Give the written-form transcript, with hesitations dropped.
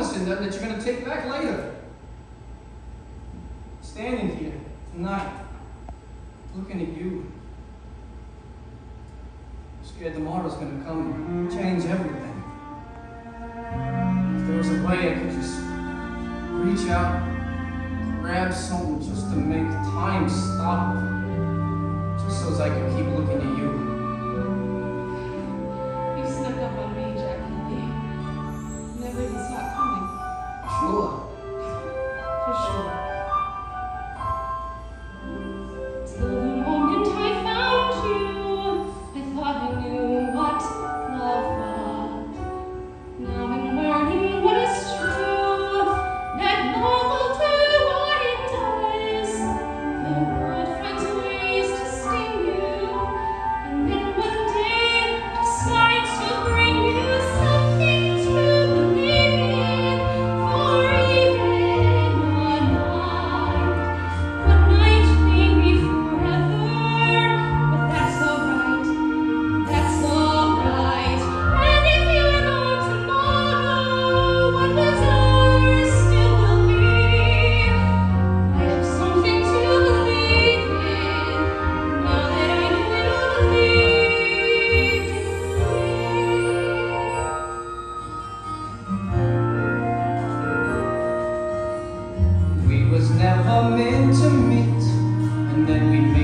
promising that you're going to take back later. Standing here tonight, looking at you, scared tomorrow's going to come and change everything. If there was a way I could just reach out, grab something just to make time stop, just so as I could keep looking at you. You snuck up on me, Jackie Lee. Never even saw it coming. Sure. For sure. Till the moment I found you, I thought I knew what love was. Now I'm learning what is true, that love will do what it does. The world finds ways to sting you, and then one day decides to bring you something to believe in. For even one night may be forever, but that's alright, that's alright. And if you're gone tomorrow, what was ours still will be. I have something to believe in, now that I know it'll believe in We was never meant to meet, and then we